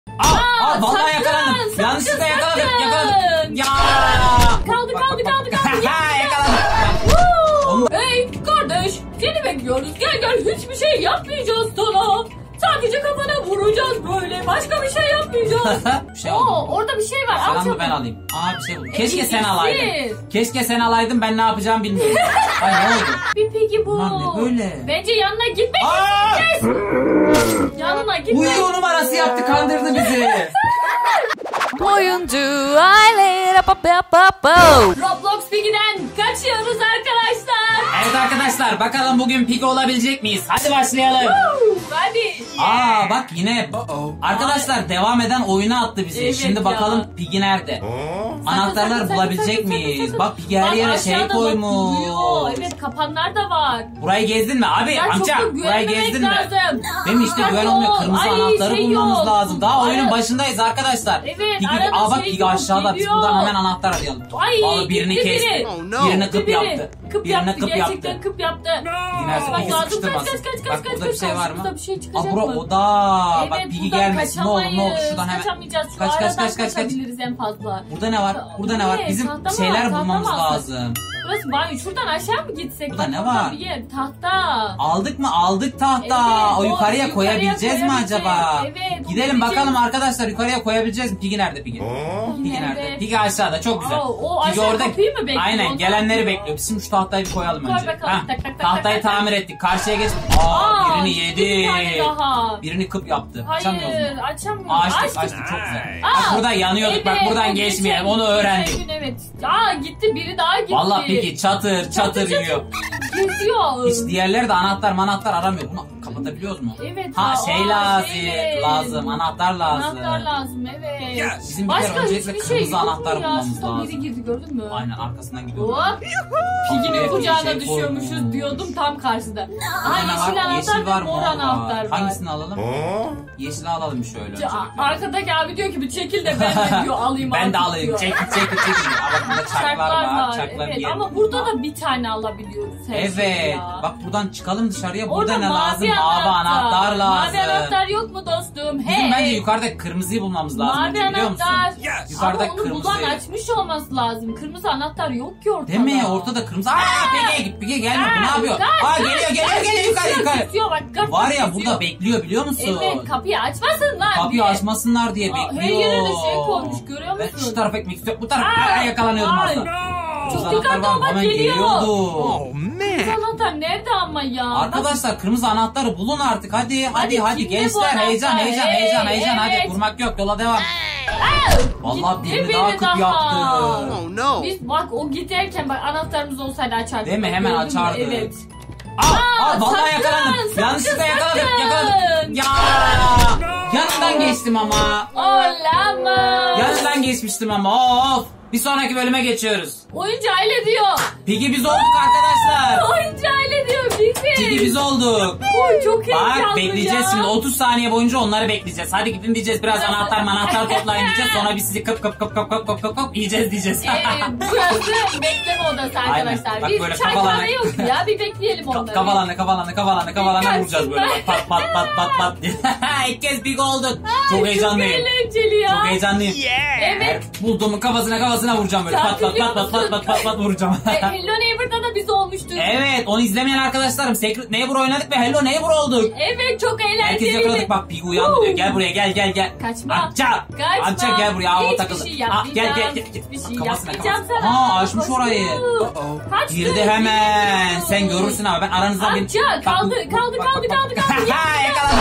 Vallahi yakalandım. Yanlışlıkla yakaladım. Ya. Kaldı. Yakaladım. Hey kardeş, seni bekliyoruz. Gel hiçbir şey yapmayacağız sana. Sadece kafana vuracağız böyle. Başka bir şey yapmayacağız. Bir şey oldu. Orada bir şey var. Selamı ben alayım. Bir şey buldum. Keşke sen alaydın. Keşke sen alaydın, ben ne yapacağımı bilmiyorum. Ay ne oldu? Bir peki bu. Lan ne böyle? Bence yanına gitmek isteyeceğiz. Yanına gitmek. Uyuyor numarası yaptı, kandırdı bizi. Oyuncu aile. Roblox Piggy'den kaçıyoruz arkadaşlar. Evet arkadaşlar, bakalım bugün Piggy olabilecek miyiz? Hadi başlayalım. Hadi. Bak yine. Arkadaşlar devam eden oyuna attı bizi. Evet Şimdi ya. bakalım Piggy nerede? Anahtarlar bulabilecek miyiz? Bak Piggy her yere şey koymuş. Evet, kapanlar da var. Burayı gezdin mi abi? Ya Amca burayı gezdin mi? lazım. Değil mi, işte güven olmuyor. Kırmızı anahtarı bulmamız yok. lazım. Daha oyunun başındayız arkadaşlar. Evet, Piggy, arada bak şey Piggy yok, aşağıda. Biz geliyor. buradan hemen anahtar arayalım. Vallahi birini gitti kesti. biri. Birini kıp yaptı. Gerçekten kıp yaptı. Dinerse Piggy Kaç, sıkıştırmasın. Bak burada bir şey var mı? Burada bir şey çıkacak Bura mı? oda. Bak Evet, Piggy buradan gelmesin. Ne olur şuradan hemen. Kaçamayacağız. Şu Kaç. aradan kaçabiliriz en fazla. Burada ne var? Burada ne var? Ne? Bizim Tahta mı şeyler var? Tahta bulmamız mı alsak? lazım. Burası banyo. Şuradan aşağı mı gitsek? Burada ne Burada var? bir yer. Tahta. Aldık mı? Aldık tahta. Evet, O o yukarıya koyabileceğiz mi koyabileceğiz. acaba? Evet, Gidelim koyabileceğiz. bakalım arkadaşlar, yukarıya koyabileceğiz mi? Piggy nerede Piggy? Piggy nerede? Piggy aşağıda, çok güzel. O Piggy aşağı orada. kapıyı mı bekliyor? Aynen, Ondan gelenleri sonra. bekliyor. Biz şimdi şu tahtayı bir koyalım Koy önce. bakalım. Heh, Tak, tak, tak, tahtayı tak, tak. tamir ettik. Karşıya geç. Birini yedi. Bir tane daha. Birini kıp yaptı. Açamıyoruz Hayır, mu? açamıyoruz. Açtık çok güzel. Bak burada yanıyorduk, bak Evet, buradan o geçmeyelim, geçen- onu öğrendik. geçen gün evet. Gitti, biri daha gitti. Vallahi Piggy çatır yiyor. Geziyor. Hiç diğerleri de anahtar aramıyor. Bunu kapatabiliyoruz mu? Evet. Lazım. Anahtar lazım. Anahtar lazım, evet. Bizim bir kere öncelikle kırmızı anahtar bulmamız Şuradan lazım. biri girdi, gördün mü? Aynen, arkasından gidiyor. Hop. Piggy'nin kucağına şey düşüyormuşuz koymuş. diyordum, tam karşıda. Burada ne var? Yeşil var, mor mor anahtar var. Hangisini alalım? Yeşili alalım şöyle öncelikle. Arkadaki abi diyor ki bir çekil de ben de diyor alayım. Ben de artık alayım. diyor. Çekil. Bak burada çarklar var. Çarklar Evet, giyelim. ama burada da bir tane alabiliyoruz. Evet. Bak buradan çıkalım dışarıya. Burada Orada ne lazım? mavi Mavi anahtar lazım. Mavi anahtar yok mu dostum? Bizim bence yukarıda kırmızıyı bulmamız lazım. Mavi Biliyor musun? anahtar. Yukarıda Ama onu bulan açmış olması lazım. Kırmızı anahtar yok ki ortada. Değil mi? Ortada kırmızı. Piggy gelme. Bu ne yapıyor? Geliyor yukarı. Tutuyor, bak, Var ya, tutuyor. burada bekliyor biliyor musun? Evet, kapıyı açmasınlar Kapıyı diye. açmasınlar diye bekliyor. Her yere de şey koymuş, görüyor Ben musun? şu tarafa gitmek istiyorum. Bu tarafa yakalanıyordum aslında. Çok dikkatli ol, bak, Hemen geliyor. geliyordu. Kırmızı anahtar nerede ama ya? Arkadaşlar kırmızı anahtarı bulun artık. Hadi kimde gençler, bu heyecan anahtar? hadi Evet. durmak yok, yola devam. Vallahi Gitti birini daha kıp yaptı. Biz bak, o giderken bak, anahtarımız olsaydı açardık. Değil mi? Hemen Gördün mü? açardı. Evet. Vallahi yakaladım. sakın, Yanlışlıkla yakaladım. sakın. Ya yanından geçtim ama. Olamaz. Yanından geçmiştim ama. Of. Bir sonraki bölüme geçiyoruz. Oyuncu aile diyor. Piggy biz olduk arkadaşlar. Oyuncu aile diyor bizi. Piggy biz olduk. Oy, çok heyecanlı Bak bekleyeceğiz ya. şimdi 30 saniye boyunca onları bekleyeceğiz. Hadi gidin diyeceğiz, biraz anahtar toplayın diyeceğiz. Sonra biz sizi kıp yiyeceğiz diyeceğiz. Burası bekleme odası arkadaşlar. Aynen. Bak Biz böyle çaykana yok ya, bir bekleyelim onları. Kafalarına vuracağız böyle. Bak, pat diye. İlk kez Piggy olduk. Çok heyecanlıyım. Çok eğlenceli ya. Çok heyecanlıyım. Evet. Bulduğumun kafasına vuracağım böyle. Pat vuracağım. Hello Neighbor'da da biz olmuştuk. Evet, onu izlemeyen arkadaşlarım, Secret Neighbor oynadık ve Hello Neighbor olduk. Evet, çok eğlenceliydi. Herkes yakaladık, bak Piggy uyandı diyor. Gel buraya, gel. Kaçma. Amca gel buraya, o takıldı. Hiçbir şey yapmayacağım. Gel. Hiçbir şey Kafasına. yapmayacağım sana. Açmış orayı. Kaçtı. Girdi hemen. Sen görürsün abi, ben aranızdan bir... Amca kaldı. Yakaladım.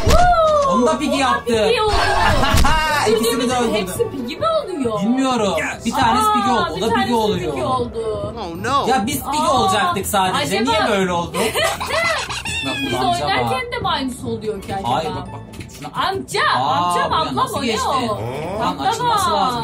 Onu da Piggy yaptı. Piggy oldu. İkisini de öldürdü. Hepsi Piggy mi oluyor? Bilmiyorum. Bir tanesi Piggy oldu. O da Piggy oluyor. Piggy oldu. Ya biz Piggy olacaktık sadece. acaba- Niye böyle oldu? Biz oynarken de mi aynısı oluyor ki acaba? Hayır bak. Şuna... Amca buraya ablam nasıl o ne geçti? o? Lan açılması lazım.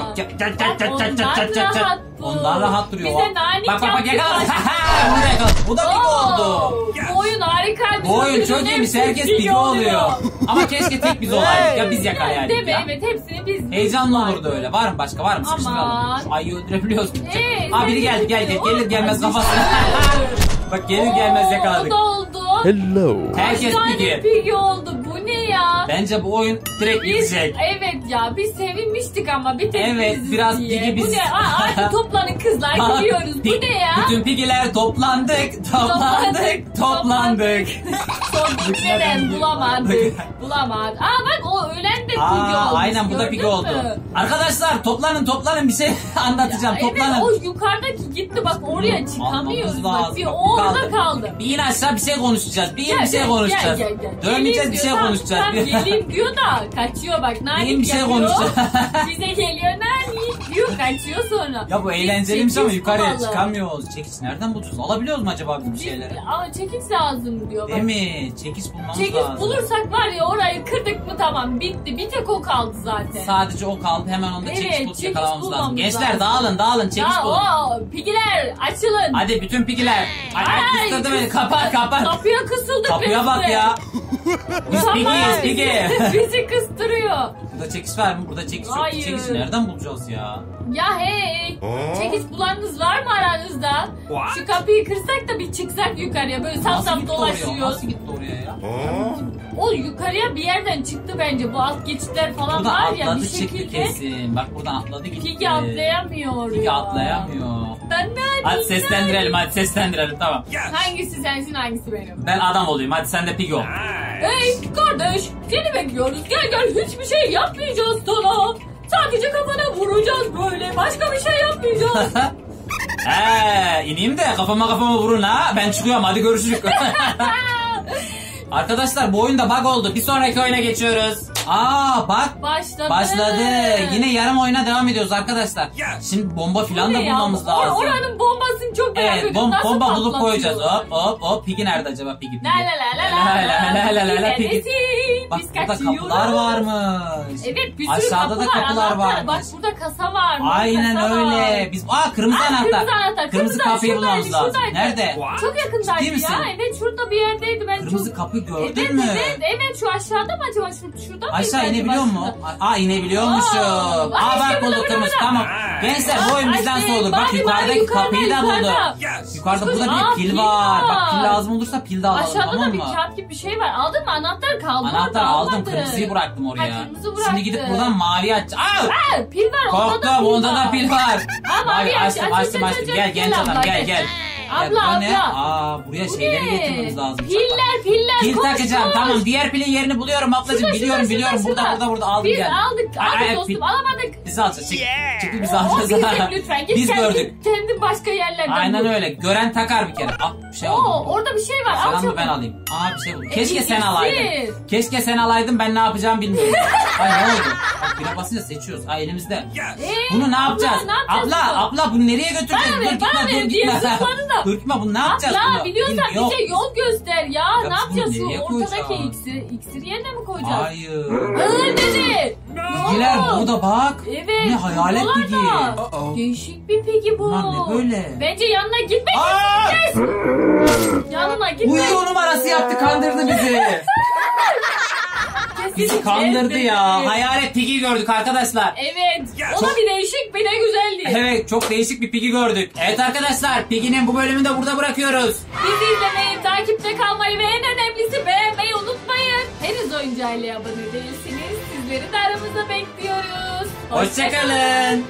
Ondan rahat duruyor. Bize nanik Bak yaptı. yakaladım. Bunu da yakaladım. Bu da Piggy oldu. Bu oyun harikaymış. Bu oyun çok iyiymiş. Herkes Piggy oluyor. Ama keşke tek biz olaydık. Ya biz yakalayaydık Değil mi? ya. Evet, hepsini biz. Heyecanlı olurdu öyle. Var mı başka? Var mı? Aman. Sıkıştıralım. Şu ayıyı öldürebiliyoruz mu? sen Biri geldi. Gelir gelmez Ay, kafasına. Bak gelir gelmez yakaladık. O da oldu. Hello. Herkes Kaç tane Piggy. Piggy oldu. Bu ne ya? Bence bu oyun direkt bitecek. Evet ya biz sevinmiştik ama bir tek Evet, biziz biraz diye. Piggy biz- Bu ne? Hadi toplanın kızlar gidiyoruz. Bu ne ya? Bütün pigiler toplandık. Sorduk neden bulamadık. Bak o ölen de Piggy olmuş. Aynen bu da Piggy gördün oldu. mü? Arkadaşlar toplanın bir şey anlatacağım. Toplanın. Evet o yukarıdaki gitti bak oraya çıkamıyoruz. Almamız Bak lazım. bir Bak, o orada kaldı. Bir in aşağı bir şey konuşacağız. Bir şey konuşacağız. Gel. Dönmeyeceğiz bir şey Geleyim diyor, konuşacağız. Tamam, geleyim diyor da kaçıyor bak. Nanik Bir şey yapıyor. konuşacağız. Bize geliyor Nanik diyor kaçıyor sonra. Ya bu Biz eğlenceliymiş ama çekiç yukarıya bulalım. çıkamıyoruz. Çekiç nereden bulacağız? Alabiliyoruz mu acaba biz bir şeyleri? Ama çekiç lazım diyor bak. Değil mi? Çekiç bulmamız Çekiç lazım. bulursak var ya orayı kırdık mı tamam bitti. Bir tek o kaldı zaten. Sadece o kaldı. Hemen onda Evet, çekiç bulup çekiç yakalamamız lazım. bulmamız Gençler lazım. dağılın çekiç Ya bulun. o pigiler açılın. Hadi bütün pigiler. Ay kıstırdı beni. Kapat. Kapıya kısıldık Kapıya bak ya. Biz Utanmaz. pigiyiz pigi. Bizi kıstırıyor. Burada çekiç var mı? Burada çekiç yok. Hayır. Çekiç nereden bulacağız ya? Ya hey çekiç bulanınız var mı aranızda? Şu kapıyı kırsak da bir çıksak yukarıya böyle saf Nasıl saf gitti oraya? dolaşıyoruz. Nasıl gitti oraya ya? O yukarıya bir yerden çıktı bence bu alt geçitler falan Buradan var ya bir atladı çıktı şekilde. kesin. Bak buradan atladı gitti. Pigi atlayamıyor Pigi ya. atlayamıyor. Ben ne Hadi seslendirelim tamam. Hangisi sensin hangisi benim? Ben adam olayım hadi sen de pigi ol. Hey kardeş seni bekliyoruz gel hiçbir şey yapmayacağız sana. Sadece kafana vuracağız böyle başka bir şey yapmayacağız. İneyim de kafama vurun ha. Ben çıkıyorum hadi görüşürüz. Arkadaşlar bu oyunda bug oldu. Bir sonraki oyuna geçiyoruz. Bak. Başladı. Yine yarım oyuna devam ediyoruz arkadaşlar. Şimdi bomba filan da bulmamız lazım. Oranın bombasını çok merak Evet ediyorum. Nasıl bomba bulup patlatıyor? koyacağız. Hop. Pigi nerede acaba Pigi? La Pigi. Bak Biz burada kaçıyoruz. kapılar varmış. Evet bir sürü Aşağıda da kapılar anahtar. varmış. Bak burada kasa var. Aynen kasa öyle. Var. Biz kırmızı anahtar. Kırmızı kapıyı bulmamız lazım. şuradaydı. Nerede? Çok yakındaydı Ciddi misin? ya. Evet şurada bir yerdeydi. Ben Kırmızı çok... kapı gördün Evet, mü? Evet şu aşağıda mı acaba? Şurada mı? Aşağı inebiliyor mu? Aa, İnebiliyormuşum. Bak işte bulduk burada, kırmızı. burada. Tamam. Gençler bu oyun bizden işte, soğudu. Bak bari, yukarıdaki yukarıda, kapıyı da bulduk. yukarıda. Yukarıda burada Aa, bir pil pil var. var. Bak pil lazım olursa pil de alalım Aşağıda tamam da bir mı? kağıt gibi bir şey var. Aldın mı? Anahtar kaldı. Anahtar orada, aldım. almadın. Kırmızıyı bıraktım oraya. Kırmızı Şimdi bıraktın. gidip buradan mavi aç. Pil var. Korktum onda da pil var. Mavi aç, Açtım. Gel genç adam gel. Abla. Ne? Buraya şeyleri getirmemiz lazım. Piller. Pil koş, takacağım. koş. Tamam diğer pilin yerini buluyorum ablacığım. Şurada, Biliyorum. şurada. Burada aldım Biz gel. aldık Evet, dostum alamadık. Biz alacağız. Çık biz O alacağız. bizim lütfen. Git Biz kendi, gördük. kendi başka yerlerden Aynen bul. öyle. Gören takar bir kere. Bir şey oldu. Orada bir şey var. Al Falan mı çabuk. ben alayım? Bir şey oldu. Keşke sen iksir. alaydın. Keşke sen alaydın ben ne yapacağımı bilmiyorum. Ay ne oldu? Bak bire basınca seçiyoruz. Elimizde. Bunu ne yapacağız? Abla bunu nereye götüreceğiz? Bana ver, diye zıpladı da. Dur gitme bunu ne yapacağız? Abla biliyorsan Yok. bize yol göster ya. Ne biz bunu yapacağız nereye şu ortadaki koyacağız? iksir yerine mi koyacağız? Hayır. Dedi. Bilgiler burada bak. Evet. Ne hayalet buralarda. bilgi. Değişik bir pigi bu. Ulan ne böyle? Bence yanına gitmek Yanına gitmek. Uyuyor numarası yaptı kandırdı bizi. Bizi kandırdı ya. Hayalet pigi gördük arkadaşlar. Evet. O da bir değişik bir de güzeldi. Evet çok değişik bir pigi gördük. Evet arkadaşlar Piggy'nin bu bölümünü de burada bırakıyoruz. Bizi izlemeyi, takipte kalmayı ve en önemlisi beğenmeyi unutmayın. Henüz oyuncağıyla abone değilsiniz. Sizleri de aramızda bekliyoruz. Hoşçakalın.